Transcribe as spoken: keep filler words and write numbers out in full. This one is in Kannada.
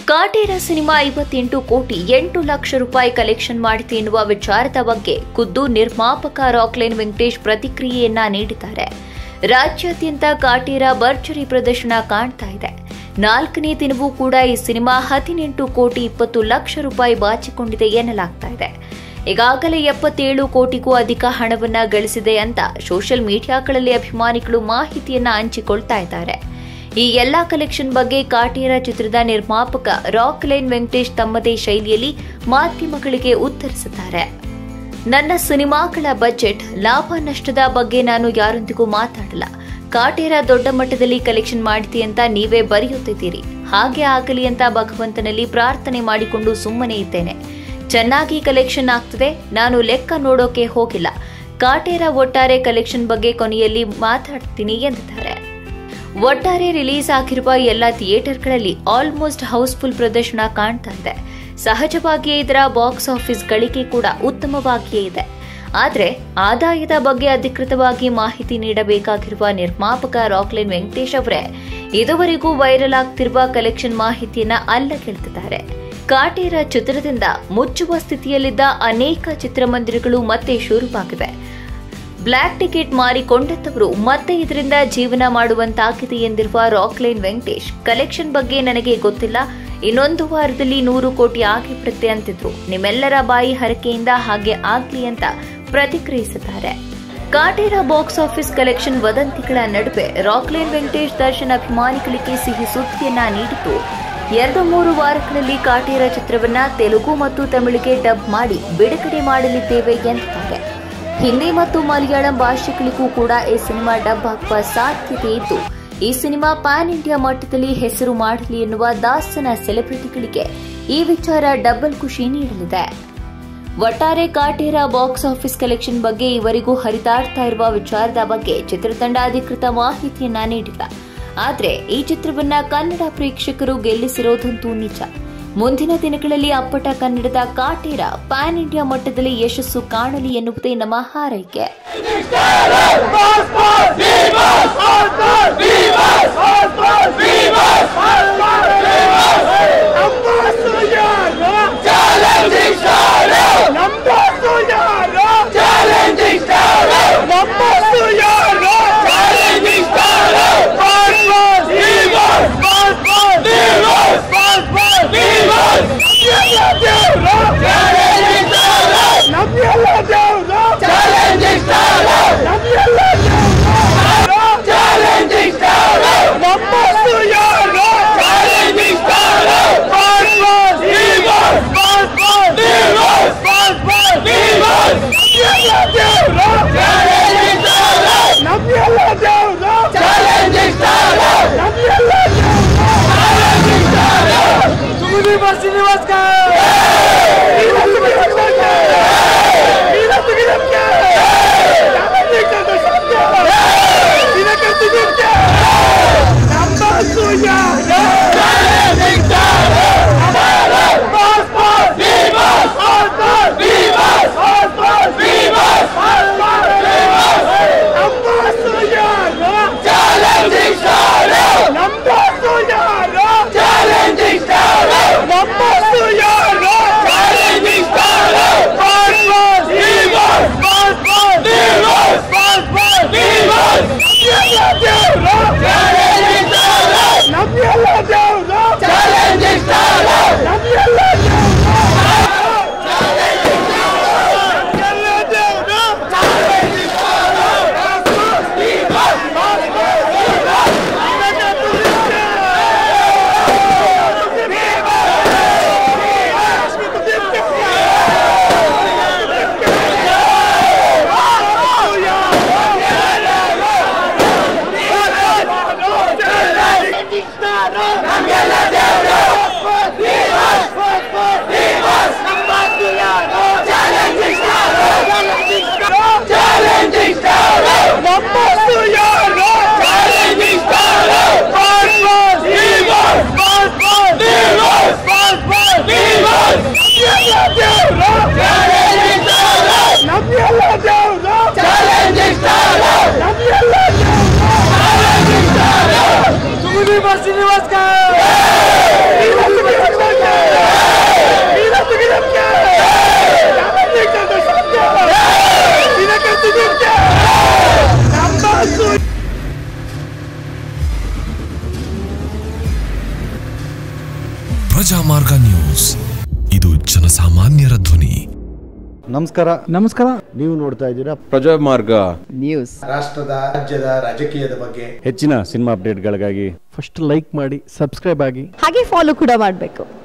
ಕಾಟೇರ ಸಿನಿಮಾ ಐವತ್ತೆಂಟು ಕೋಟಿ ಎಂಟು ಲಕ್ಷ ರೂಪಾಯಿ ಕಲೆಕ್ಷನ್ ಮಾಡಿದೆ ಎನ್ನುವ ವಿಚಾರದ ಬಗ್ಗೆ ಖುದ್ದು ನಿರ್ಮಾಪಕ ರಾಕ್ಲೈನ್ ವೆಂಕಟೇಶ್ ಪ್ರತಿಕ್ರಿಯೆಯನ್ನ ನೀಡಿದ್ದಾರೆ. ರಾಜ್ಯಾದ್ಯಂತ ಕಾಟೇರ ಭರ್ಜರಿ ಪ್ರದರ್ಶನ ಕಾಣ್ತಾ ಇದೆ. ನಾಲ್ಕನೇ ದಿನವೂ ಕೂಡ ಈ ಸಿನಿಮಾ ಹದಿನೆಂಟು ಕೋಟಿ ಇಪ್ಪತ್ತು ಲಕ್ಷ ರೂಪಾಯಿ ಬಾಚಿಕೊಂಡಿದೆ ಎನ್ನಲಾಗ್ತಾ ಇದೆ. ಈಗಾಗಲೇ ಎಪ್ಪತ್ತೇಳು ಕೋಟಿಗೂ ಅಧಿಕ ಹಣವನ್ನ ಗಳಿಸಿದೆ ಅಂತ ಸೋಷಿಯಲ್ ಮೀಡಿಯಾಗಳಲ್ಲಿ ಅಭಿಮಾನಿಗಳು ಮಾಹಿತಿಯನ್ನ ಹಂಚಿಕೊಳ್ತಾ ಇದ್ದಾರೆ. ಈ ಎಲ್ಲಾ ಕಲೆಕ್ಷನ್ ಬಗ್ಗೆ ಕಾಟೇರ ಚಿತ್ರದ ನಿರ್ಮಾಪಕ ರಾಕ್ಲೈನ್ ವೆಂಕಟೇಶ್ ತಮ್ಮದೇ ಶೈಲಿಯಲ್ಲಿ ಮಾಧ್ಯಮಗಳಿಗೆ ಉತ್ತರಿಸಿದ್ದಾರೆ. ನನ್ನ ಸಿನಿಮಾಗಳ ಬಜೆಟ್, ಲಾಭ ನಷ್ಟದ ಬಗ್ಗೆ ನಾನು ಯಾರೊಂದಿಗೂ ಮಾತಾಡಲ್ಲ. ಕಾಟೇರ ದೊಡ್ಡ ಮಟ್ಟದಲ್ಲಿ ಕಲೆಕ್ಷನ್ ಮಾಡಿದೆ ಅಂತ ನೀವೇ ಬರೆಯುತ್ತಿದ್ದೀರಿ. ಹಾಗೆ ಆಗಲಿ ಅಂತ ಭಗವಂತನಲ್ಲಿ ಪ್ರಾರ್ಥನೆ ಮಾಡಿಕೊಂಡು ಸುಮ್ಮನೆ ಇದ್ದೇನೆ. ಚೆನ್ನಾಗಿ ಕಲೆಕ್ಷನ್ ಆಗ್ತದೆ, ನಾನು ಲೆಕ್ಕ ನೋಡೋಕೆ ಹೋಗಿಲ್ಲ. ಕಾಟೇರ ಒಟ್ಟಾರೆ ಕಲೆಕ್ಷನ್ ಬಗ್ಗೆ ಕೊನೆಯಲ್ಲಿ ಮಾತಾಡ್ತೀನಿ ಎಂದಿದ್ದಾರೆ. ಒಟ್ಟಾರೆ ರಿಲೀಸ್ ಆಗಿರುವ ಎಲ್ಲ ಥಿಯೇಟರ್ಗಳಲ್ಲಿ ಆಲ್ಮೋಸ್ಟ್ ಹೌಸ್ಫುಲ್ ಪ್ರದರ್ಶನ ಕಾಣ್ತಾ ಇದೆ. ಸಹಜವಾಗಿಯೇ ಇದರ ಬಾಕ್ಸ್ ಆಫೀಸ್ ಗಳಿಕೆ ಕೂಡ ಉತ್ತಮವಾಗಿಯೇ ಇದೆ. ಆದರೆ ಆದಾಯದ ಬಗ್ಗೆ ಅಧಿಕೃತವಾಗಿ ಮಾಹಿತಿ ನೀಡಬೇಕಾಗಿರುವ ನಿರ್ಮಾಪಕ ರಾಕ್ಲೈನ್ ವೆಂಕಟೇಶ್ ಅವರೇ ಇದುವರೆಗೂ ವೈರಲ್ ಆಗ್ತಿರುವ ಕಲೆಕ್ಷನ್ ಮಾಹಿತಿಯನ್ನ ಅಲ್ಲಗೆಳೆದಿದ್ದಾರೆ. ಕಾಟೇರ ಚಿತ್ರದಿಂದ ಮುಚ್ಚುವ ಸ್ಥಿತಿಯಲ್ಲಿದ್ದ ಅನೇಕ ಚಿತ್ರಮಂದಿರಗಳು ಮತ್ತೆ ಶುರುವಾಗಿವೆ. ಬ್ಲಾಕ್ ಟಿಕೆಟ್ ಮಾರಿಕೊಂಡಂತವರು ಮತ್ತೆ ಇದರಿಂದ ಜೀವನ ಮಾಡುವಂತಾಗಿದೆ ಎಂದಿರುವ ರಾಕ್ಲೈನ್ ವೆಂಕಟೇಶ್, ಕಲೆಕ್ಷನ್ ಬಗ್ಗೆ ನನಗೆ ಗೊತ್ತಿಲ್ಲ, ಇನ್ನೊಂದು ವಾರದಲ್ಲಿ ನೂರು ಕೋಟಿ ಆಗಿಬಿಡುತ್ತೆ ಅಂತಿದ್ರು. ನಿಮ್ಮೆಲ್ಲರ ಬಾಯಿ ಹರಕೆಯಿಂದ ಹಾಗೆ ಆಗ್ಲಿ ಅಂತ ಪ್ರತಿಕ್ರಿಯಿಸಿದ್ದಾರೆ. ಕಾಟೇರ ಬಾಕ್ಸ್ ಆಫೀಸ್ ಕಲೆಕ್ಷನ್ ವದಂತಿಗಳ ನಡುವೆ ರಾಕ್ಲೈನ್ ವೆಂಕಟೇಶ್ ದರ್ಶನ್ ಅಭಿಮಾನಿಗಳಿಗೆ ಸಿಹಿ ಸುದ್ದಿಯನ್ನ ನೀಡಿದ್ದು, ಎರಡು ಮೂರು ವಾರಗಳಲ್ಲಿ ಕಾಟೇರ ಚಿತ್ರವನ್ನ ತೆಲುಗು ಮತ್ತು ತಮಿಳಿಗೆ ಡಬ್ ಮಾಡಿ ಬಿಡುಗಡೆ ಮಾಡಲಿದ್ದೇವೆ ಎಂದಿದ್ದಾರೆ. ಹಿಂದಿ ಮತ್ತು ಮಲಯಾಳಂ ಭಾಷೆಗಳಿಗೂ ಕೂಡ ಈ ಸಿನಿಮಾ ಡಬ್ ಆಗುವ ಸಾಧ್ಯತೆ ಇದ್ದು, ಈ ಸಿನಿಮಾ ಪ್ಯಾನ್ ಇಂಡಿಯಾ ಮಟ್ಟದಲ್ಲಿ ಹೆಸರು ಮಾಡಲಿ ಎನ್ನುವ ದಾಸನ ಸೆಲೆಬ್ರಿಟಿಗಳಿಗೆ ಈ ವಿಚಾರ ಡಬಲ್ ಖುಷಿ ನೀಡಲಿದೆ. ಒಟ್ಟಾರೆ ಕಾಟೇರ ಬಾಕ್ಸ್ ಆಫೀಸ್ ಕಲೆಕ್ಷನ್ ಬಗ್ಗೆ ಇವರಿಗೂ ಹರಿದಾಡ್ತಾ ಇರುವ ವಿಚಾರದ ಬಗ್ಗೆ ಚಿತ್ರತಂಡ ಅಧಿಕೃತ ಮಾಹಿತಿಯನ್ನ ನೀಡಿಲ್ಲ. ಆದರೆ ಈ ಚಿತ್ರವನ್ನ ಕನ್ನಡ ಪ್ರೇಕ್ಷಕರು ಗೆಲ್ಲಿಸಿರೋದಂತೂ ನಿಜ. ಮುಂದಿನ ದಿನಗಳಲ್ಲಿ ಅಪ್ಪಟ ಕನ್ನಡದ ಕಾಟೇರ ಪ್ಯಾನ್ ಇಂಡಿಯಾ ಮಟ್ಟದಲ್ಲಿ ಯಶಸ್ಸು ಕಾಣಲಿ ಎನ್ನುವುದೇ ನಮ್ಮ ಹಾರೈಕೆ. Number two, ಪ್ರಜಾಮಾರ್ಗ ನ್ಯೂಸ್, ಇದು ಜನಸಾಮಾನ್ಯರ ಧ್ವನಿ. ನಮಸ್ಕಾರ ನಮಸ್ಕಾರ ನೀವು ನೋಡ್ತಾ ಇದ್ದೀರಾ ಪ್ರಜಾಮಾರ್ಗ ನ್ಯೂಸ್. ರಾಷ್ಟ್ರದ ರಾಜ್ಯದ ರಾಜಕೀಯದ ಬಗ್ಗೆ ಹೆಚ್ಚಿನ ಸಿನಿಮಾ ಅಪ್ಡೇಟ್ಗಳಿಗಾಗಿ ಫಸ್ಟ್ ಲೈಕ್ ಮಾಡಿ, ಸಬ್ಸ್ಕ್ರೈಬ್ ಆಗಿ, ಹಾಗೆ ಫಾಲೋ ಕೂಡ ಮಾಡಬೇಕು.